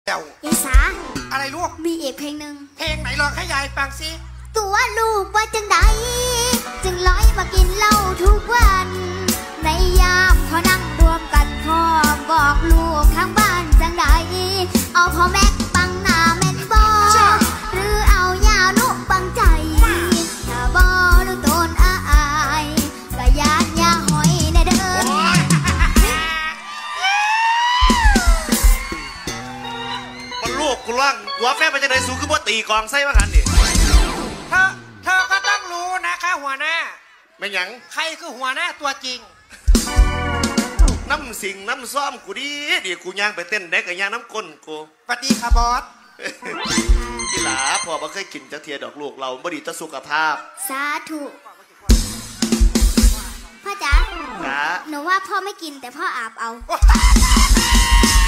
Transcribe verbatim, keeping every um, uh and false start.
เดี๋ยวยายสาอะไรลูกมีอีกเพลงหนึ่งเพลงไหนลองให้ยายฟังสิตัวลูกว่าจังใดจึงร้อยมากินเหล้าทุกวันในยามพอนั่งรวมกันพ่อบอกลูกทางบ้านจังใดเอาพ่อแม็กปังหน้าแม่นบอหรือเอายานุปังใจถ้าบอดูโดนอายก็ยาดยาหอยในเดินมันลูกกูร่างหัวแม่ไปจะไหนสูงขึ้นว่าตีกองไส้มาหันดิเธอเธอก็ต้องรู้นะคะหัวหน้าไม่หยังใครคือหัวหน้าตัวจริงน้ำสิงน้ำซ้อมกูดีดีกูย่างไปเต้นเด็กกับย่างน้ำก้นกูสวัสดีค่ะบอสกีฬาพอมาเคยกินจะเทียดอกลูกเราไม่ดีต่อสุขภาพสาธุพ่อจ๋าหนูว่าพ่อไม่กินแต่พ่ออาบเอา